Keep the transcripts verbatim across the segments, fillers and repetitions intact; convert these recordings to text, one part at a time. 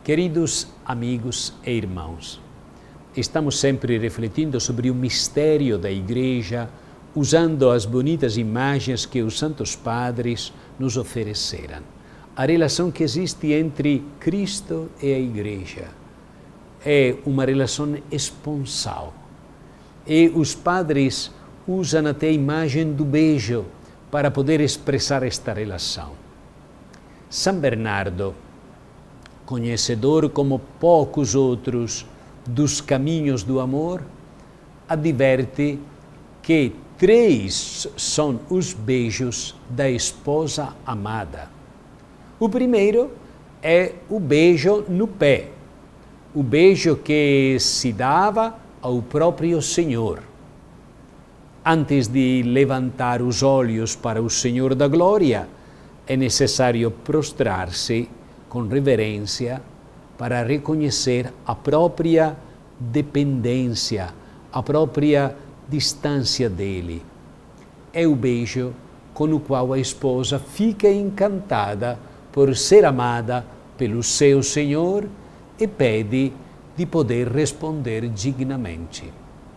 Queridos amigos e irmãos, estamos sempre refletindo sobre o mistério da Igreja, usando as bonitas imagens que os Santos Padres nos ofereceram. A relação que existe entre Cristo e a Igreja é uma relação esponsal. E os padres usam até a imagem do beijo para poder expressar esta relação. São Bernardo, conhecedor como poucos outros dos caminhos do amor, adverte que três são os beijos da esposa amada. O primeiro é o beijo no pé, o beijo que se dava ao próprio Senhor. Antes de levantar os olhos para o Senhor da Glória, é necessário prostrar-se com reverência para reconhecer a própria dependência, a própria distância dele. É o beijo com o qual a esposa fica encantada por ser amada pelo seu Senhor e pede de poder responder dignamente.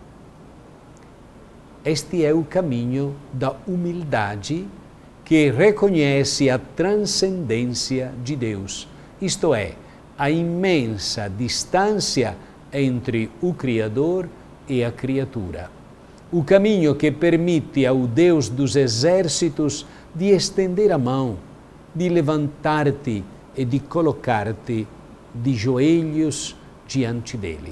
Este é o caminho da humildade que reconhece a transcendência de Deus, isto é, a imensa distância entre o Criador e a criatura. O caminho que permite ao Deus dos exércitos de estender a mão, de levantar-te e de colocar-te de joelhos diante dele.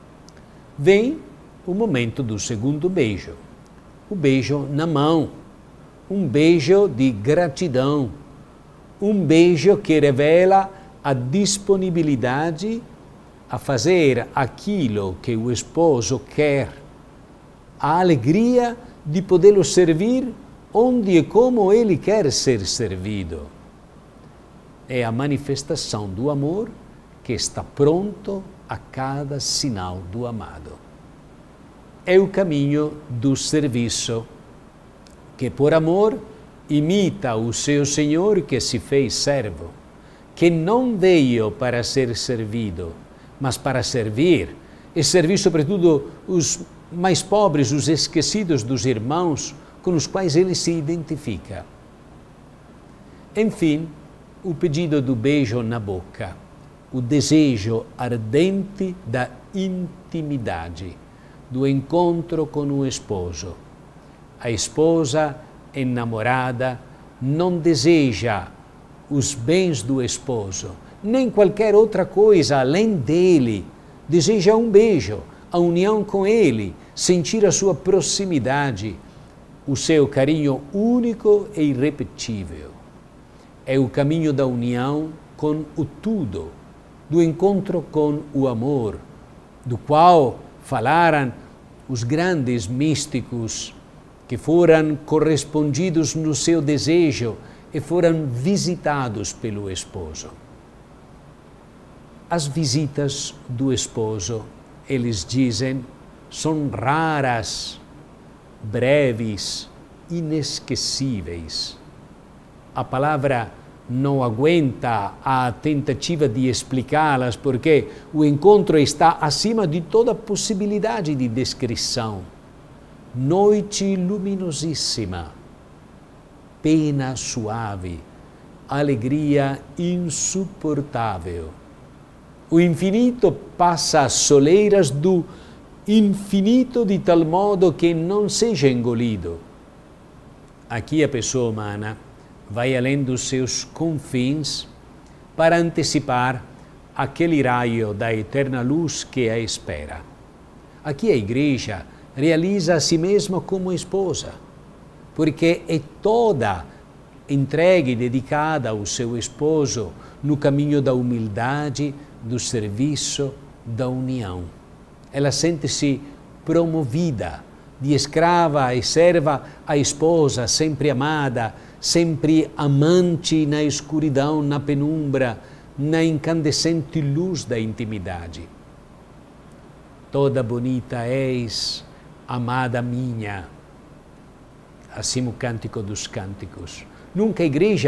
Vem o momento do segundo beijo, o beijo na mão, um beijo de gratidão, um beijo que revela a disponibilidade a fazer aquilo que o esposo quer, a alegria de podê-lo servir onde e como ele quer ser servido. É a manifestação do amor que está pronto a cada sinal do amado. É o caminho do serviço, que por amor imita o seu Senhor que se fez servo, que não veio para ser servido, mas para servir, e servir sobretudo os mais pobres, os esquecidos dos irmãos com os quais ele se identifica. Enfim, o pedido do beijo na boca, o desejo ardente da intimidade, do encontro com o esposo. A esposa enamorada não deseja os bens do esposo, nem qualquer outra coisa além dele. Deseja um beijo, a união com ele, sentir a sua proximidade, o seu carinho único e irrepetível. É o caminho da união com o tudo, do encontro com o amor, do qual falaram os grandes místicos que foram correspondidos no seu desejo e foram visitados pelo esposo. As visitas do esposo, eles dizem, são raras, breves, inesquecíveis. A palavra não aguenta a tentativa de explicá-las, porque o encontro está acima de toda possibilidade de descrição. Noite luminosíssima, pena suave, alegria insuportável. O infinito passa as soleiras do infinito de tal modo que não seja engolido. Aqui a pessoa humana vai além dos seus confins para antecipar aquele raio da eterna luz que a espera. Aqui a Igreja realiza a si mesma como esposa, porque é toda entregue e dedicada ao seu esposo no caminho da humildade, do serviço, da união. Ela sente-se promovida, de escrava e serva a esposa, sempre amada, sempre amante na escuridão, na penumbra, na incandescente luz da intimidade. Toda bonita és, amada minha. Assim o Cântico dos Cânticos. Nunca a Igreja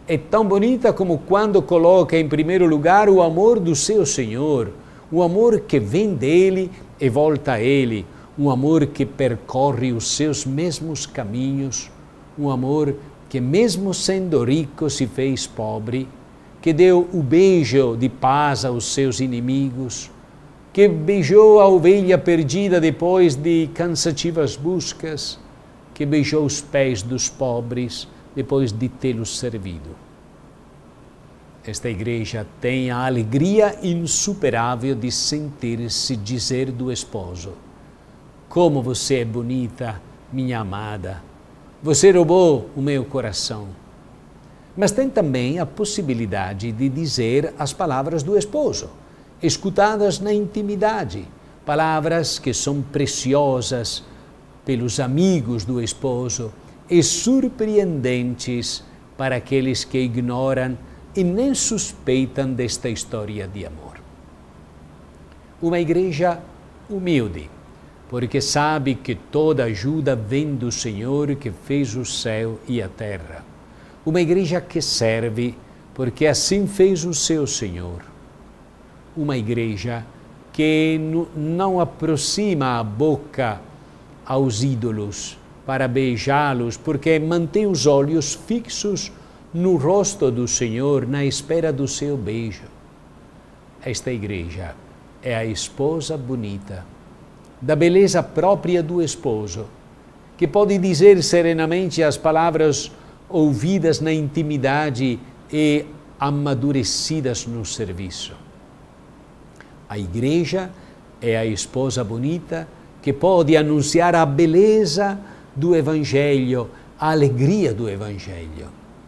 É tão bonita como quando coloca em primeiro lugar o amor do seu Senhor, o amor que vem dele e volta a ele, um amor que percorre os seus mesmos caminhos, um amor que mesmo sendo rico se fez pobre, que deu o beijo de paz aos seus inimigos, que beijou a ovelha perdida depois de cansativas buscas, que beijou os pés dos pobres depois de tê-los servido. Esta igreja tem a alegria insuperável de sentir-se dizer do esposo: como você é bonita, minha amada, você roubou o meu coração. Mas tem também a possibilidade de dizer as palavras do esposo, escutadas na intimidade, palavras que são preciosas pelos amigos do esposo e surpreendentes para aqueles que ignoram e nem suspeitam desta história de amor. Uma igreja humilde, porque sabe que toda ajuda vem do Senhor que fez o céu e a terra. Uma igreja que serve, porque assim fez o seu Senhor. Uma igreja que não aproxima a boca aos ídolos para beijá-los, porque mantém os olhos fixos no rosto do Senhor, na espera do seu beijo. Esta igreja é a esposa bonita, da beleza própria do esposo, que pode dizer serenamente as palavras ouvidas na intimidade e amadurecidas no serviço. A igreja é a esposa bonita que pode anunciar a beleza do Evangelho, a alegria do Evangelho.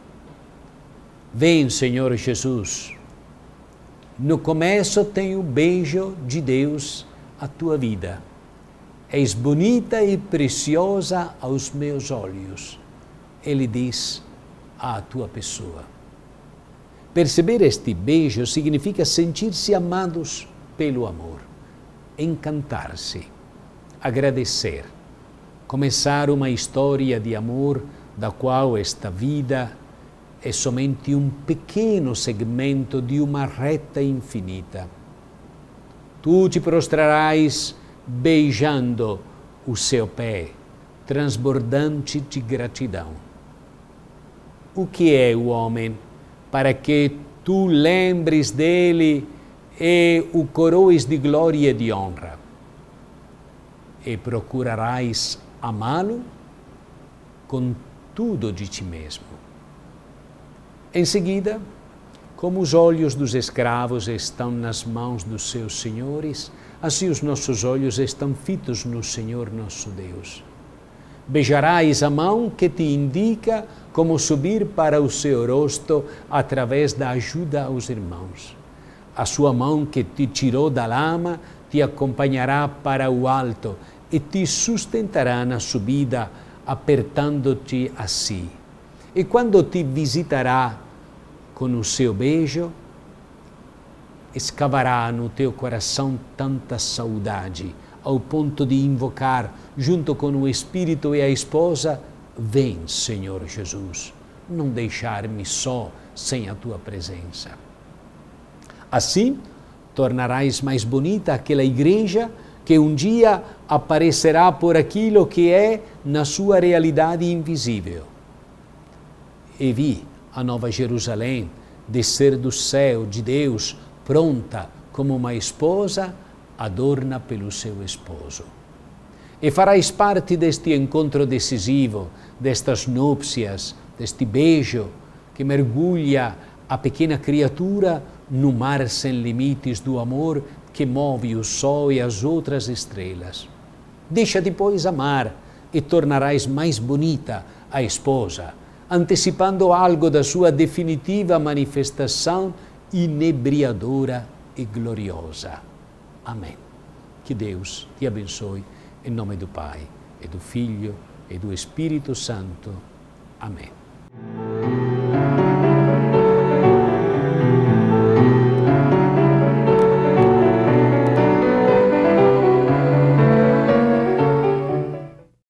Vem, Senhor Jesus. No começo tem o beijo de Deus à tua vida. És bonita e preciosa aos meus olhos. Ele diz à tua pessoa. Perceber este beijo significa sentir-se amados pelo amor, encantar-se, agradecer, começar uma história de amor da qual esta vida é somente um pequeno segmento de uma reta infinita. Tu te prostrarás beijando o seu pé, transbordante de gratidão. O que é o homem para que tu lembres dele e o coroes de glória e de honra? E procurarás amá-lo com tudo de ti mesmo. Em seguida, como os olhos dos escravos estão nas mãos dos seus senhores, assim os nossos olhos estão fitos no Senhor nosso Deus. Beijarás a mão que te indica como subir para o seu rosto através da ajuda aos irmãos. A sua mão que te tirou da lama te acompanhará para o alto e te sustentará na subida, apertando-te a si. E quando te visitará com o seu beijo, escavará no teu coração tanta saudade, ao ponto de invocar, junto com o Espírito e a esposa: vem, Senhor Jesus, não deixar-me só sem a tua presença. Assim, tornarás mais bonita aquela igreja que um dia aparecerá por aquilo que é na sua realidade invisível. E vi a Nova Jerusalém descer do céu de Deus, pronta como uma esposa adorna pelo seu esposo. E farás parte deste encontro decisivo, destas núpcias, deste beijo que mergulha a pequena criatura no mar sem limites do amor que move o sol e as outras estrelas. Deixa depois amar e tornarás mais bonita a esposa, antecipando algo da sua definitiva manifestação inebriadora e gloriosa. Amém. Que Deus te abençoe, em nome do Pai, e do Filho, e do Espírito Santo. Amém.